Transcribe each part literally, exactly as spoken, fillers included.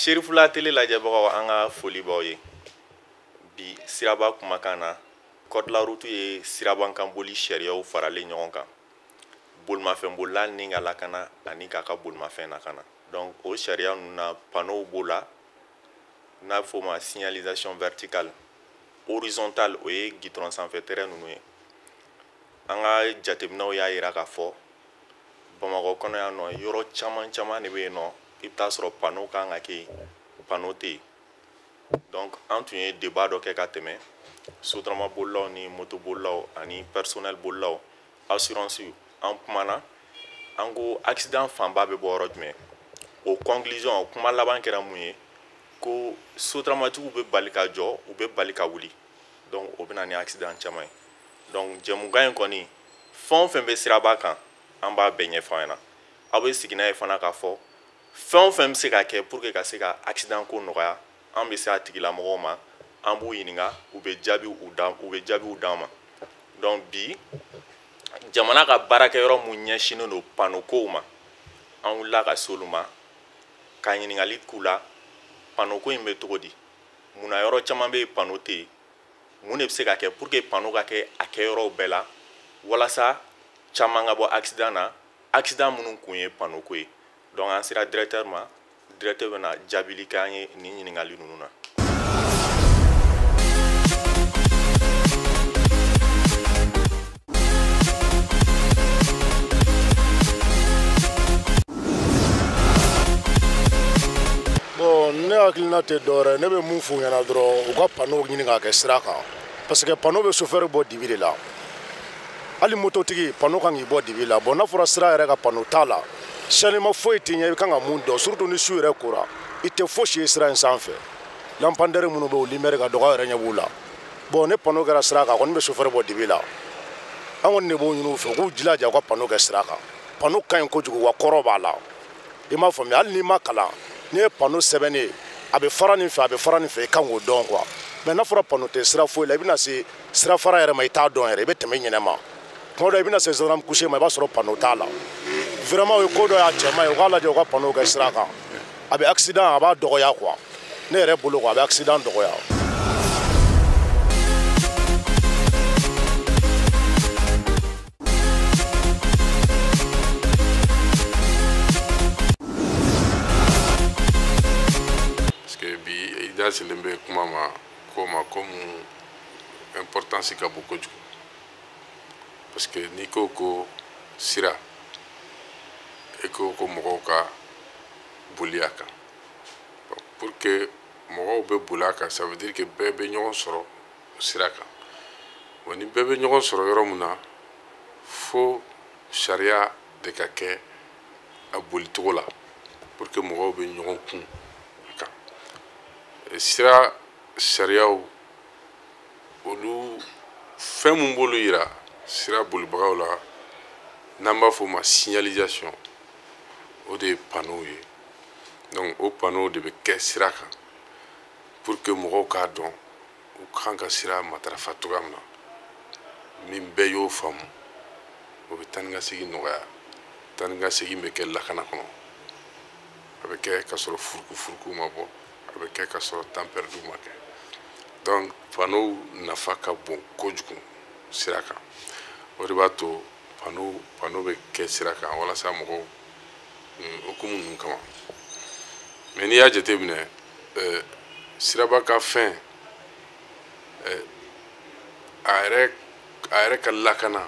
Sherifula tele lajɛbagaw an ka foli b'aw ye. Bi siraba kumakan na code la route ye sirabankan boli sariyaw faralen ɲɔgɔn kan. Bolimafɛn bolila ni ka lakana ani k'a ka bolimafɛn lakana. Donc o sariya ninnu na panneau b'o la n'a bɛ f'o ma signalisation verticale, horizontale o ye gitɔrɔn sanfɛ terrain ninnu ye. An ka jateminɛw y'a jira k'a fɔ Bamakɔ kɔnɔ yan nɔ yɔrɔ caman caman de bɛ yen nɔ i bɛ taa sɔrɔ panneau kan ka kɛ yen panneau tɛ yen. Donc an tun ye débat dɔ kɛ ka tɛmɛ sotarama bolilaw ni moto bolilaw ani personnel bolilaw assurance an kumana an ko accident fanba bɛ bɔ yɔrɔ jumɛn. O conclusion o kuma laban kɛra mun ye ko sotaramatigiw bɛ bali ka jɔ u bɛ bali ka wuli. Donc o bɛ na ni accident caman ye. Donc jɛmukan in kɔni fɛn o fɛn bɛ siraba kan an b'a bɛɛ ɲɛfɔ an ɲɛna. Aw bɛ sigi n'a ye fana k'a fɔ fɛn o fɛn bɛ se ka kɛ pour que ka se ka accident ko nɔgɔya an bɛ se a tigilamɔgɔw ma an b'u ɲininka u bɛ jaabiw d'an u bɛ jaabiw d'an ma. Donc bi jamana ka baarakɛyɔrɔ mun ɲɛsinnen don panneau kow ma an wulila ka se olu ma ka ɲininkali k'u la panneau ko in bɛ cogo di, munna yɔrɔ caman bɛ yen panneau tɛ yen, mun de bɛ se ka kɛ pour que panneau ka kɛ a kɛyɔrɔw bɛɛ la walasa caman ka bɔ accident na accident minnu kun ye panneau ko ye. Donc an sera directeur ma directeur bɛ na jaabili kɛ an ye nin ɲininkali ninnu na. Bon ne hakilina tɛ dɔwɛrɛ ne bɛ mun f'u ɲɛna dɔrɔn u ka panneau ɲini k'a kɛ sira kan parce que panneau bɛ chauffeur bɔ dibi de la. Hali mototigi panneau kan k'i bɔ dibi la. Bon n'a fɔra sira yɛrɛ ka panneau t'a la chaînement foyi tɛ ɲɛ i kan ka mun dɔn surtout ni su yɛrɛ kora i tɛ fosi ye sira in sanfɛ. Lampadaire minnu bɛ o lumière ka dɔgɔ yɛrɛ ɲɛ b'u la. Bon ne panneau kɛra sira kan kɔni bɛ chauffeur bɔ dibi la. An kɔni de b'o ɲini u fɛ k'u jilaja u ka panneau kɛ sira kan. Panneau ka ɲi kojugu wa kɔrɔ b'a la. I m'a faamuya hali n'i ma kalan n'i ye panneau sɛbɛnnen a bɛ fara nin fɛ a bɛ fara nin fɛ i kan k'o dɔn quoi. Mais n'a fɔra panneau tɛ sira foyi la i bɛna se sira fara yɛrɛ ma i t'a dɔn yɛrɛ i bɛ tɛmɛ ɲɛnɛma. Tuma dɔ i bɛna se gendarme couché ma i b'a sɔrɔ panneau t'a la. Vraiment o ye ko dɔ y'a cɛman ye u k'a lajɛ u ka panneau kɛ sira kan. A bɛ accident a b'a dɔgɔya quoi. Ne yɛrɛ bolo quoi a bɛ accident dɔgɔya. Silen bɛ kuma ma ko ma comme importance ka bon kojugu parce que n'i ko ko sira e ko ko mɔgɔw ka boli a kan pour que mɔgɔw bɛ boli a kan ça veut dire que bɛɛ bɛ ɲɔgɔn sɔrɔ sira kan wa ni bɛɛ bɛ ɲɔgɔn sɔrɔ yɔrɔ min na fo sariya de ka kɛ a bolicogo la pour que mɔgɔw bɛ ɲɔgɔn kun sira sariyaw olu fɛn mun b'olu yira sira bolibagaw la n'an b'a fɔ o ma signalisation o de ye panneau ye. Donc o panneau de bɛ kɛ sira kan pour que mɔgɔw k'a dɔn u kan ka sira matarafa cogoya min na min bɛɛ y'o faamu o bɛ taa ni ka segin nɔgɔya taa ni ka segin bɛ kɛ lakana kɔnɔ a bɛ kɛ ka sɔrɔ furuku furuku ma bɔ a bɛ kɛ ka sɔrɔ temps perdu ma kɛ. Donc panneau nafa ka bon kojugu sira kan o de b'a to panneau panneau bɛ kɛ sira kan walasa mɔgɔw okumu ninnu kama. Mais n'i y'a jateminɛ siraba ka fɛn a yɛrɛ a yɛrɛ ka lakana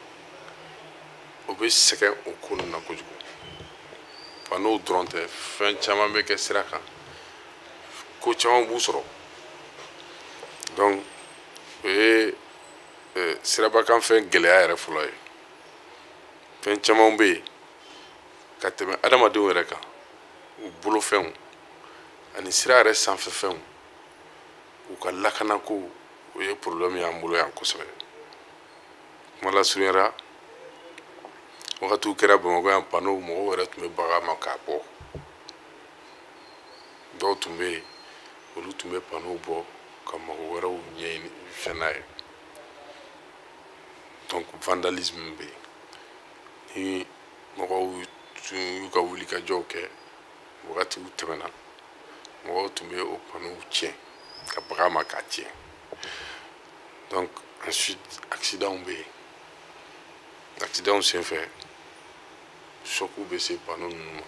o bɛ sɛgɛn o ko ninnu na kojugu. Panneau dɔrɔn tɛ fɛn caman bɛ kɛ sira kan ko caman b'u sɔrɔ. Donc o ye sirabakan fɛn gɛlɛya yɛrɛ fɔlɔ ye. Fɛn caman bɛ yen ka tɛmɛ adamadenw yɛrɛ kan u bolofɛnw ani sira yɛrɛ sanfɛfɛnw u ka lakanako o ye problème y'an bolo yan kosɛbɛ. Kuma lasurunyara wagatiw kɛra Bamakɔ yan panneau mɔgɔw yɛrɛ tun bɛ bagan ma k'a bɔ. Dɔw tun bɛ yen olu tun bɛ panneau bɔ ka mɔgɔ wɛrɛw ɲɛɲini fɛn na ye. Donc vandalisme bɛ yen ni mɔgɔw tun y'u ka wulikajɔw kɛ wagatiw tɛmɛna mɔgɔw tun bɛ o paneau tiɲɛ ka bagan ma k'a tiɲɛ. Donc ensuite accident bɛ yen, accident senfɛ choc bɛ se paneau ninnu ma.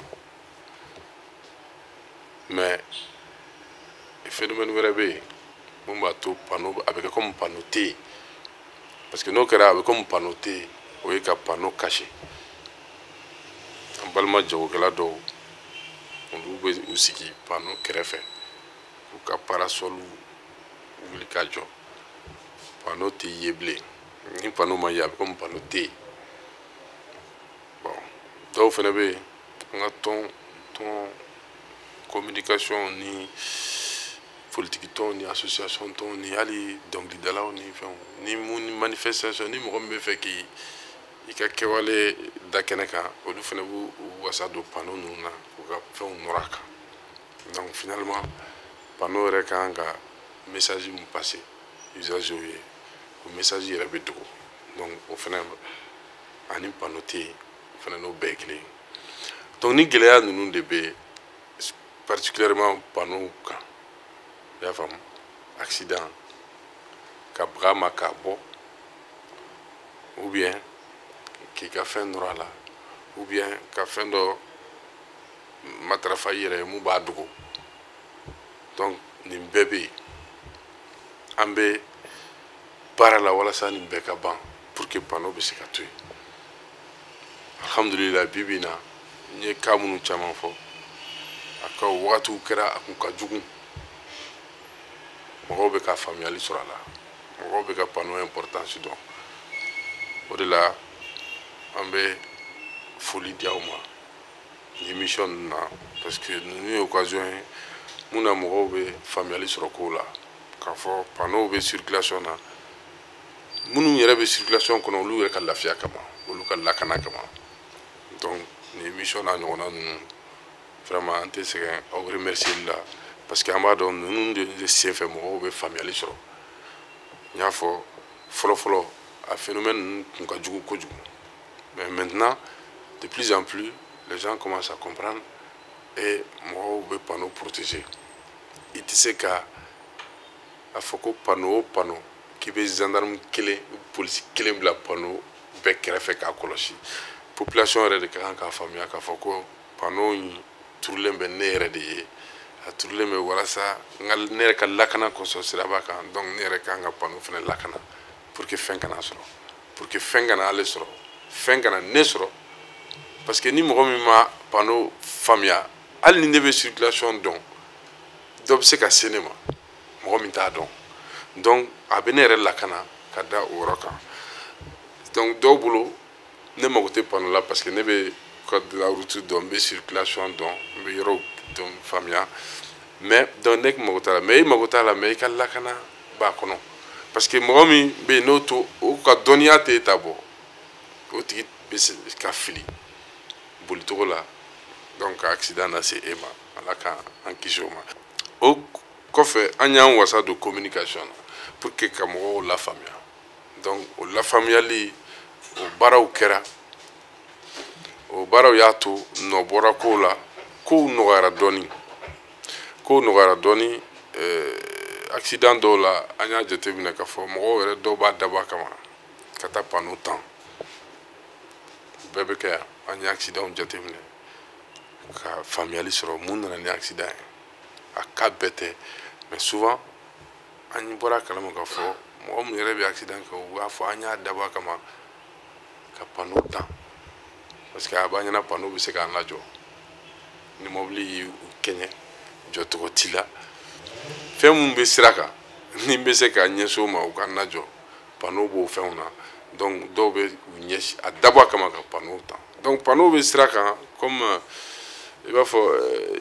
Mais phénomène wɛrɛ bɛ yen mun b'a to paneau a bɛ kɛ comme paneau tɛ yen, parce que n'o kɛra a bɛ comme paneau tɛ yen, o ye ka paneau caché. An balima jagokɛla dɔw olu bɛ u sigi paneau kɛrɛfɛ k'u ka parasol wuli ka jɔ. Paneau tɛ ye bilen, ni paneau ma ye a bɛ comme paneau tɛ yen. Bon dɔw fana bɛ yen an ka tɔn tɔn communication ni politique tɔn ni association tɔn ni hali dɔnkilidalaw ni fɛnw ni mun ni manifestation ni mɔgɔ min bɛ fɛ k'i i ka kɛwale da kɛnɛ kan olu fana b'u wasa don paneau ninnu na k'u ka fɛnw nɔrɔ a kan. Donc finalement paneau yɛrɛ kan ka message mun passer usagers ye o message yɛrɛ bɛ dogo. Donc o fana ani paneau tɛ yen o fana n'o bɛɛ ye kelen ye. Donc ni gɛlɛya ninnu de bɛ particulièrement paneau kan, i y'a faamu, accident ka baga ma k'a bɔ ou bien k'i ka fɛn nɔrɔ a la ou bien ka fɛn dɔ matarafa i yɛrɛ ye mun b'a dogo. Donc nin bɛɛ bɛ yen an bɛ baara la walasa nin bɛɛ ka ban pour que paneau bɛ se ka to yen. Alhamdulillah bi bi in na n ye cas minnu caman fɔ a ka wagatiw kɛra a kun ka jugu, mɔgɔw bɛ ka faamuyali sɔrɔ a la, mɔgɔw bɛ ka paneau importance dɔn. O de la an bɛ foli di aw ma nin émission ninnu na parce que ninnu ye occasion ye mun na mɔgɔw bɛ faamuyali sɔrɔ kow la k'a fɔ paneau bɛ circulation na, minnu yɛrɛ bɛ circulation kɔnɔ olu yɛrɛ ka lafiya kama, olu ka lakana kama. Donc nin émission n'a ɲɔgɔnna ninnu vraiment an tɛ sɛgɛn aw remercier la parce que an b'a dɔn ninnu de senfɛ mɔgɔw bɛ faamuyali sɔrɔ. N y'a fɔ fɔlɔ-fɔlɔ a phénomène ninnu tun ka jugu kojugu, mais maintenant de plus en plus les gens commencent à comprendre et mɔgɔw bɛ paneau protéger. I tɛ se ka a fɔ ko paneau o paneau k'i bɛ gendarme kelen polisi kelen bila paneau bɛɛ kɛrɛfɛ k'a kɔlɔsi. Population yɛrɛ de ka kan k'a faamuya k'a fɔ ko paneau in turulen bɛ ne yɛrɛ de ye, a turulen bɛ walasa ne yɛrɛ ka lakana kosɔn siraba kan. Donc ne yɛrɛ ka kan ka paneau fana lakana pour que fɛn kana sɔrɔ, pour que fɛn kana ale sɔrɔ, fɛn kana ne sɔrɔ. Parce que ni mɔgɔ min ma paneau faamuya hali ni ne bɛ circulation dɔn dɔ bɛ se ka se ne ma mɔgɔ min t'a dɔn. Donc a bɛ ne yɛrɛ lakana ka da o yɔrɔ kan. Donc dɔw bolo ne mago tɛ paneau la parce que ne bɛ code de la route dɔn, n bɛ circulation dɔn, n bɛ yɔrɔw dɔn faamuya, mais donc ne mago t'a la, mais i mago t'a la mais i ka lakana b'a kɔnɔ parce que mɔgɔ min bɛ yen n'o to o ka dɔnniya tɛ e ta bɔ o tigi bɛ se ka fili bolicogo la, donc ka accident lase e ma, ala k'an kisi o ma. O kɔfɛ an y'an wasa don communication na pour que ka mɔgɔw lafaamuya. Donc o lafaamuyali o baaraw kɛra, o baaraw y'a to nɔ bɔra kow la, kow nɔgɔyara dɔɔni, kow nɔgɔyara dɔɔni. Accident dɔw la an y'a jateminɛ k'a fɔ mɔgɔw yɛrɛ dɔw b'a dabɔ a kama ka taa paneau tan, bɛɛ bɛ kɛ yan. An ye accident jateminɛ ka faamuyali sɔrɔ mun nana ni accident ye, a cas bɛɛ tɛ mais souvent an bɔra kalama k'a fɔ mɔgɔ min yɛrɛ bɛ accident kɛ u b'a fɔ an y'a dabɔ a kama ka paneau tan parce que a b'a ɲɛna paneau bɛ se k'an lajɔ ni mobili y'u kɛɲɛ jɔcogo t'i la, fɛn mun bɛ sira kan ni bɛ se ka ɲɛsin o ma u k'an lajɔ paneau b'o fɛnw na. Donc dɔw bɛ u ɲɛsin a dabɔ a kama ka paneau tan. Donc paneau bɛ sira kan comme i b'a fɔ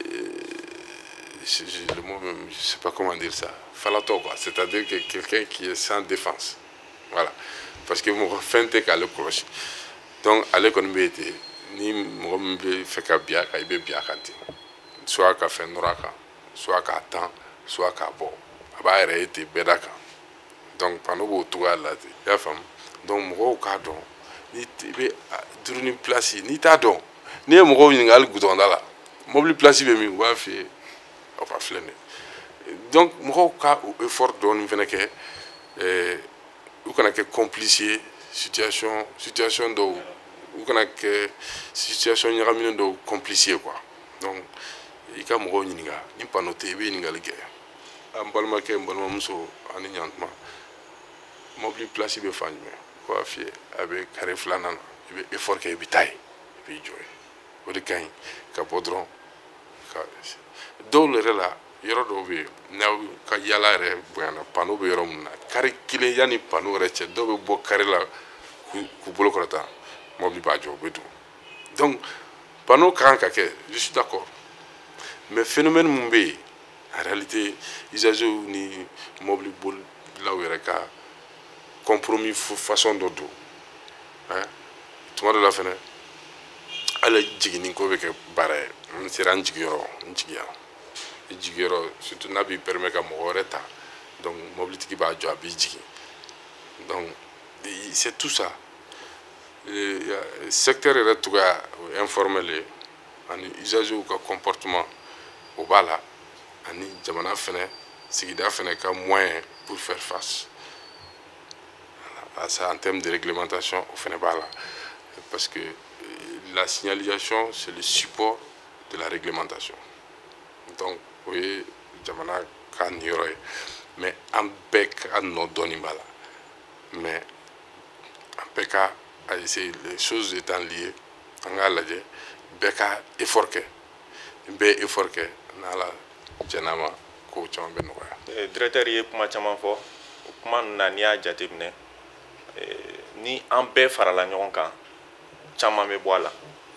le mot même, je sais pas comment dire ça, falatɔ quoi, c'est-à-dire que quelqu'un qui est sans défense, voilà, parce que mɔgɔ fɛn tɛ k'ale kɔlɔsi. Donc ale kɔni bɛ yen ten ni mɔgɔ min bɛ fɛ ka bin a kan i bɛ bin a kan ten, soit ka fɛn nɔrɔ a kan, soit k'a tan, soit k'a bɔ, a b'a yɛrɛ ye ten bɛɛ da kan. Donc paneau b'o cogoya la ten, i y'a faamu. Donc mɔgɔw k'a dɔn ni i bɛ duruni place n'i t'a dɔn n'i ye mɔgɔw ɲininka hali goudron da la mobili place bɛ min u b'a f'i ye o ka filɛ donc mɔgɔw ka effort dɔɔni fɛnɛ kɛ ɛɛ u kana kɛ complice ye situation situation dɔw u kana kɛ situation ɲagaminen dɔw complice ye quoi donc i ka mɔgɔw ɲininka ni panneau tɛ i bɛ ɲininkali kɛ an balimakɛ n balimamuso ani ɲantuma mobili place bɛ fan jumɛn ko a fiyɛ a bɛ carré filanan na i bɛ effort kɛ i bɛ taa ye i b'i jɔ ye o de ka ɲi ka bɔ dɔrɔn ka dɔw yɛrɛ la yɔrɔ dɔw bɛ yen n'aw ka yala yɛrɛ bonyana panneau bɛ yɔrɔ min na carré kelen yanni panneau yɛrɛ cɛ dɔw bɛ bɔ carré la k'u bolo kɔrɔta mobili b'a jɔ u bɛ don donc panneau ka kan ka kɛ je suis d'accord mais phénomène mun bɛ yen en réalité usagers ni mobili bolilaw yɛrɛ ka compromis façon dɔ don tuma dɔ la fɛnɛ hali jiginni ko bɛ kɛ baara ye n sera n jigiyɔrɔ n jigiya i jigiyɔrɔ surtout n'a b'i permet ka mɔgɔ wɛrɛ ta donc mobilitigi b'a jɔ a b'i jigin donc c'est tout ça secteur yɛrɛ cogoya informel ye ani usagers ka comportement o b'a la ani jamana fɛnɛ sigida fɛnɛ ka moyen pour faire face à ça en termes de réglementation au fɛnɛ b'a la parce que la signalisation c'est le support de la réglementation donc o ye jamana ka niyɔrɔ ye mais an bɛɛ ka nɔ dɔɔni b'a la mais an bɛɛ ka a essayer les choses étant liées an k'a lajɛ bɛɛ ka effort kɛ bɛɛ effort kɛ n'ala jɛn'a ma ko caman bɛ nɔgɔya. Directeur ye kuma caman fɔ o kuma ninnu na n'i y'a jateminɛ ni an bɛɛ farala ɲɔgɔn kan caman bɛ bɔ a la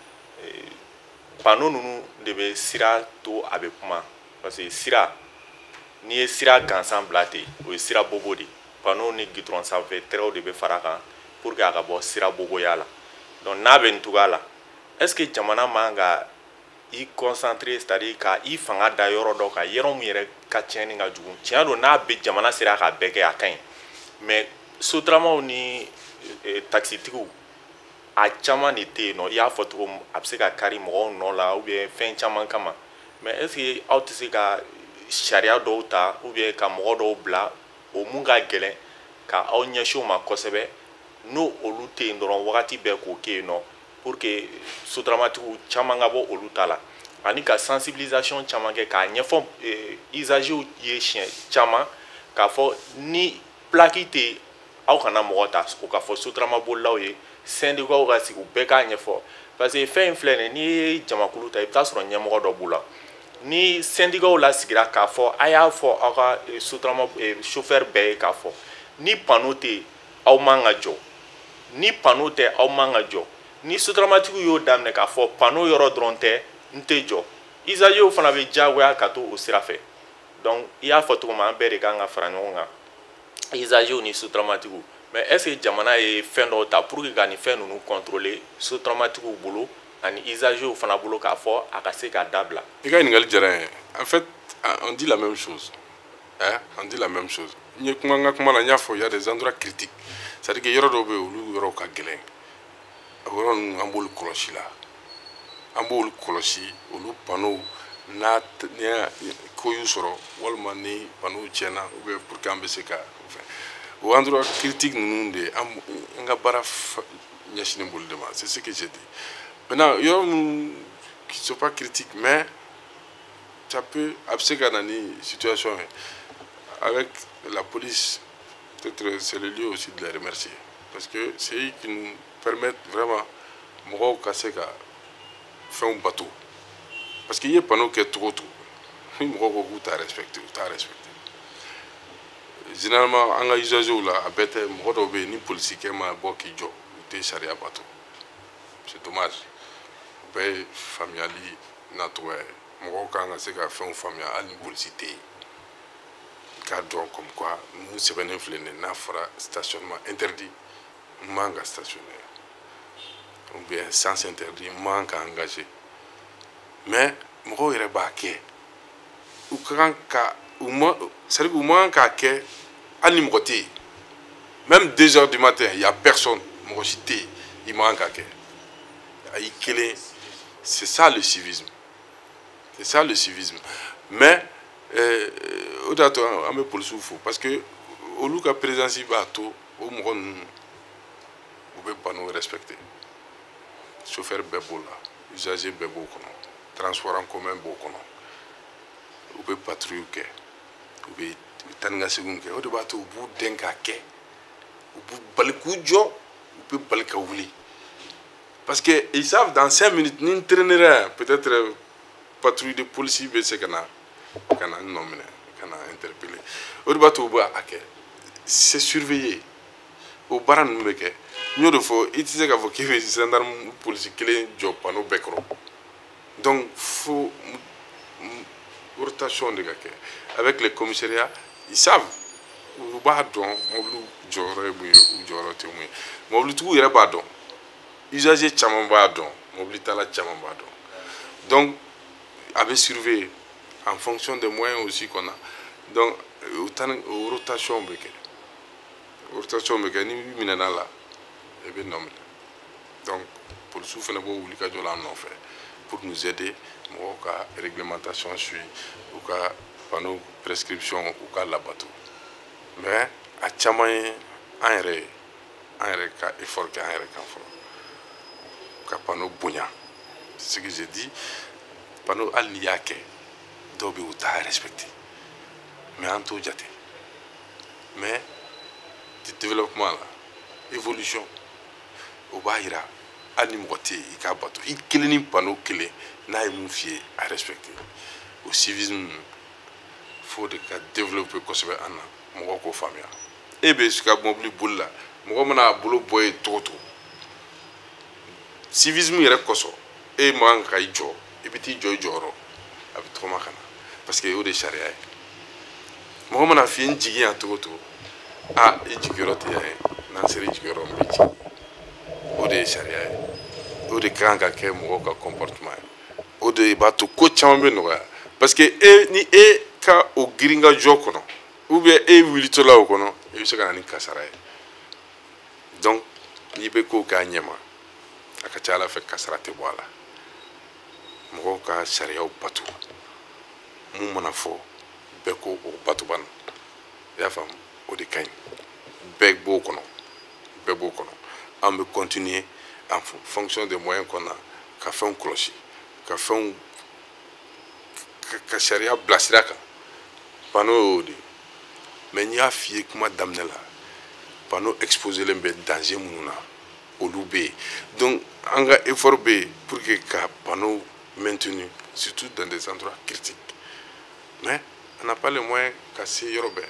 panneau ninnu de bɛ sira to a bɛ kuma parce que sira n'i ye sira gansan bila ten o ye sira bobo de panneau ni goudron sanfɛ tɛrɛw de bɛ fara a kan pour que a ka bɔ sira boboya la donc n'a bɛ nin cogoya la est ce que jamana man ka i concentrer c'est à dire ka i fanga da yɔrɔ dɔ kan yɔrɔ min yɛrɛ ka tiɲɛni ka jugu tiɲɛ don n'a bɛ jamana sera k'a bɛɛ kɛ a ka ɲi mais sotaramaw ni taxitigiw a caman de tɛ yen nɔ i y'a fɔ cogo min a bɛ se ka kari mɔgɔw nɔ la ou bien fɛn caman kama mais est ce que aw tɛ se ka sariya dɔw ta ou bien ka mɔgɔ dɔw bila o mun ka gɛlɛn ka aw ɲɛsin o ma kosɛbɛ n'o olu tɛ yen dɔrɔn wagati bɛɛ k'o kɛ yen nɔ pour que sotaramatigiw caman ka bɔ olu ta la ani ka sensibilisation caman kɛ k'a ɲɛfɔ usagers ye siɲɛ caman k'a fɔ ni plaki tɛ aw kana mɔgɔ ta o k'a fɔ sotaramabolilaw ye syndicaw ka sigi u bɛɛ k'a ɲɛfɔ parce que fɛn in filɛ nin n'i ye jamakulu ta i bɛ taa sɔrɔ ɲɛmɔgɔ dɔ b'u la ni syndicaw lasigira k'a fɔ a y'a fɔ aw ka sotarama chauffeur bɛɛ ye k'a fɔ ni panneau tɛ yen aw man ka jɔ ni panneau tɛ aw man ka jɔ ni sotaramatigiw y'o daminɛ k'a fɔ panneau yɔrɔ dɔrɔn tɛ n tɛ jɔ usagers fana bɛ diyagoya ka to o sira fɛ donc i y'a fɔ cogo min an bɛɛ de kan ka fara ɲɔgɔn kan usagers ni sotaramatigiw mais est ce que jamana ye fɛn dɔw ta pour que ka nin fɛn ninnu contrôler sotaramatigiw bolo ani usagers fana bolo k'a fɔ a ka se ka dabila. I ka ɲininkali diyara n ye en fait on dit la même chose hein on dit la même chose n ye kuma n ka kuma la n y'a fɔ il y a des endroits critiques c'est à dire que yɔrɔ dɔw bɛ yen olu yɔrɔw ka gɛlɛn o yɔrɔ ninnu an b'olu kɔlɔsi la an b'olu kɔlɔsi olu panneaux n'a ni ko y'u sɔrɔ walima ni panneaux tiɲɛna ou bien pour que an bɛ se ka fɛn o endroit critique ninnu de an ka baara ɲɛsinnen b'olu de ma c'est ce que j'ai dit maintenant yɔrɔ minnu qui sont pas critiques mais ça peut a bɛ se ka na ni situation ye avec la police peut-être c'est le lieu aussi de les remercier parce que c'est eux qui nous permettent vraiment mɔgɔw ka se ka fɛnw bato parce que i ye panneau kɛ cogo o cogo ni mɔgɔw ko k'u t'a respecté u t'a respecté généralement an ka usagers la a bɛɛ tɛ mɔgɔ dɔw bɛ yen ni polisikɛ ma bɔ k'i jɔ u tɛ sariya bato c'est dommage o bɛɛ ye faamuyali nacogoya ye mɔgɔw kan ka se ka fɛnw faamuya hali ni polisi tɛ yen k'a dɔn comme quoi mun sɛbɛnnen filɛ nin ye n'a fɔra stationnement interdit n man ka stationner ou bien sens interdit n man ka engager mais mɔgɔw yɛrɛ b'a kɛ u ka kan ka u ma c'est à dire u man k'a kɛ hali ni mɔgɔ tɛ yen même deux heures du matin il y a personne mɔgɔ si tɛ yen i man k'a kɛ a y'i kelen c'est ça le civisme C'est ça le civisme. Mais, au-delà de ça, on met pour le souffle. Parce que, au lieu que présence y va tout, au moins, on ne peut pas nous respecter. Chauffeur bébo là, usager bébo, transport en commun bébo. On peut patrouiller. On peut tanga seconde. On peut battre au bout d'un caquet. On peut balcoujo, on peut balcaouli. Parce qu'ils savent dans cinq minutes, nous traînerons peut-être patrouille de police, mais c'est qu'on a nominé, qu'on a interpellé. On peut battre au bas, c'est surveillé. Au baran nous meke, nous devons utiliser qu'à vous qui fait des gendarmes policiers qui les job à nos becro. Donc faut rotation de gars. Avec les commissariats, ils savent. Vous badons, mobile jore ou jore témoin. Mobile tout ira badon. Usager chaman badon, mobile tala chaman badon. Donc avec surveiller en fonction des moyens aussi qu'on a. Donc autant rotation beke. Rotation mécanique minanala et bien nommé. Donc pour le souffle pour nous aider, moi ka réglementation suit ou ka panneau prescription ou ka labato. Mais à chamaye un ré un ré ka effort ka un ré ka fort. Ka panneau bonya. C'est ce que j'ai dit. Panneau al niake dobi ou ta respecté. Mais en tout jate. Mais développement là, évolution au Bahira, animoté, il y a bateau, il y a des panneaux qui sont à respecter. Au civisme, il faut développer comme un mon famille. Et bien, ce que je veux dire, là, moi, je veux dire, boy tout. Civisme, il y a des choses. Et moi, je veux dire, et puis, je veux dire, avec trop mal. Parce qu'il y a des charia. Moi, je veux dire, je veux dire, ah, il jigero te yae, nanseri jigero mbichi. Ode sharia, ode kanga ke mwoka comportement. Ode batu ko chambe no ya. Parce que e ni e ka o giringa jokono, ou bien e wilito la okono, e se kana ni kasara. Donc, ni be ko ka nyema. Akachala fe kasara te wala. Mwoka sharia o batu. Mu mona fo beko o batu ban. Ya fam. De Cagne, Beg Bokono, Beg Bokono. On peut continuer en fonction des moyens qu'on a, qu'à faire un clocher, qu'à faire un charia blasiraka, panneau de. Mais il y a filles qui m'ont damné là, panneau exposé les dangers mouna, au loubé. Donc, on a effort pour que le panneau maintenu, surtout dans des endroits critiques. Mais on n'a pas les moyens casser Yorobé.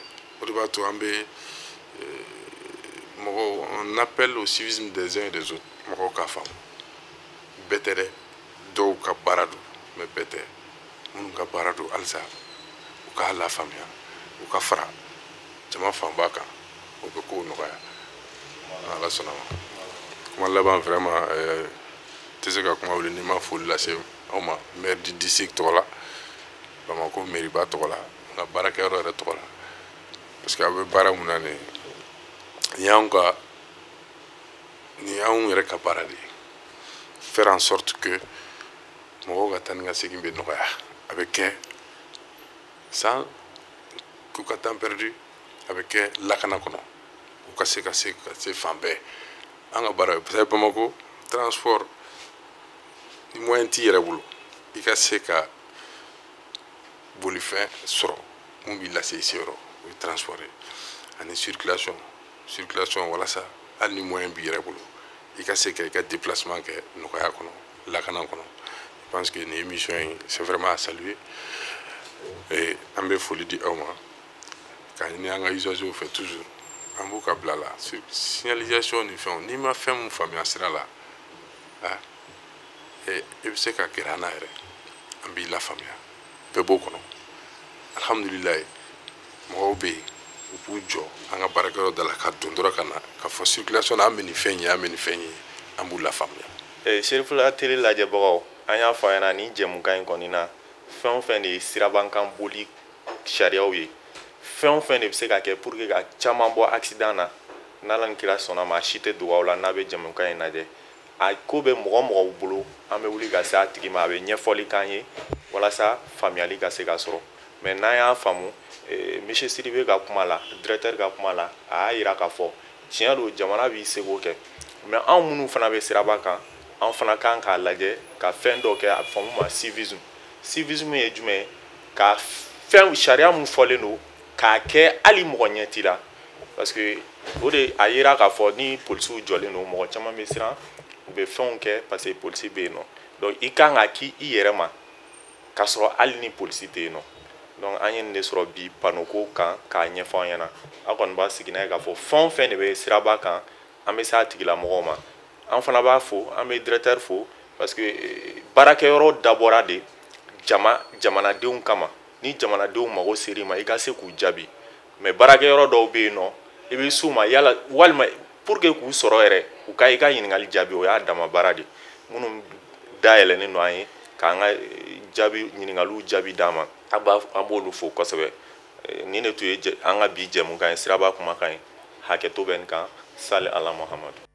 On appelle au civisme des uns et des autres. Betere, do ka barado, mais betere. Mon ka barado alza, ou ka la famille, ou ka fra. Jama fambaka, ou ka ko noya. Allah sonama. Comment là-bas vraiment, tu sais comment on est ma foule là, c'est au moins maire du district là, Bamako mairie ba là, on a baraka là. Parce que avec bara munane yanga ni yaun reka parade faire en sorte que mo ga tanga segimbe no avec sans que ka temps perdu avec lakana kono ou ka se ka se ka se fambe anga bara parce que Bamako transport ni moyen ti rebulo i ka se ka bolifin soro mo bi la se sero transporter en circulation circulation voilà ça à ni moyen bi rebulu il ka se que déplacement que nous ka kono la kana kono je pense que une émission c'est vraiment à saluer et ambe folie di awma quand ni anga usage fait toujours ambo ka blala signalisation ni fait ni ma fait mon famille sera là ah et il sait que kirana ere ambi la famille be boko no alhamdulillah mo be upujo anga barakero de la kadondora kana ka fo circulation na ameni fenyi ameni fenyi ambu la famille eh sherifula tele la je bogo anya fa yana ni jemu kan ko ni na fen fen ni sirabankan boli sharia wi fen fen ni se ka ke pour que ka chama bo accident na na lan kila sona ma chite do wala na be jemu kan na de a ko bɛ mɔgɔ mɔgɔ bolo an bɛ wuli ka se a tigi ma a bɛ ɲɛfɔli k'an ye walasa faamuyali ka se ka sɔrɔ mais n'an y'a faamu monsieur Sidibe ka kuma la directeur ka kuma la a y'a yira k'a fɔ tiɲɛ don jamana b'i seko kɛ mais anw minnu fana bɛ siraba kan anw fana kan k'a lajɛ ka fɛn dɔ kɛ a bɛ fɔ mun ma civisme civisme ye jumɛn ye ka fɛn sariya mun fɔlen don k'a kɛ hali mɔgɔ ɲɛ t'i la parce que o de a yira k'a fɔ ni polisiw jɔlen don mɔgɔ caman bɛ siran u bɛ fɛnw kɛ parce que polisi bɛ yen nɔ donc i kan ka k'i yɛrɛ ma k'a sɔrɔ hali ni polisi tɛ yen nɔ donc an ye nin de sɔrɔ bi panneau kan k'a ɲɛfɔ an ɲɛna aw kɔni b'a sigi n'a ye k'a fɔ fɛn o fɛn de bɛ siraba kan an bɛ se a tigilamɔgɔw ma an fana b'a fo an bɛ directeur fo parce que baarakɛyɔrɔ dabɔra de jama jamanadenw kama ni jamanadenw mago ser'i ma i ka se k'u jaabi mais baarakɛyɔrɔ dɔw bɛ yen nɔ i bɛ s'u ma yala walima pour que k'u sɔrɔ yɛrɛ u ka i ka ɲininkali jaabi o y'a dama baara de minnu dayɛlɛnnen don an ye k'an ka jaabi ɲininkaliw jaabi d'an ma an b'a an b'olu fo kosɛbɛ nin de tun ye an ka bi jɛmukan ye siraba kumakan ye hakɛto bɛ nin kan sali ala muhamadu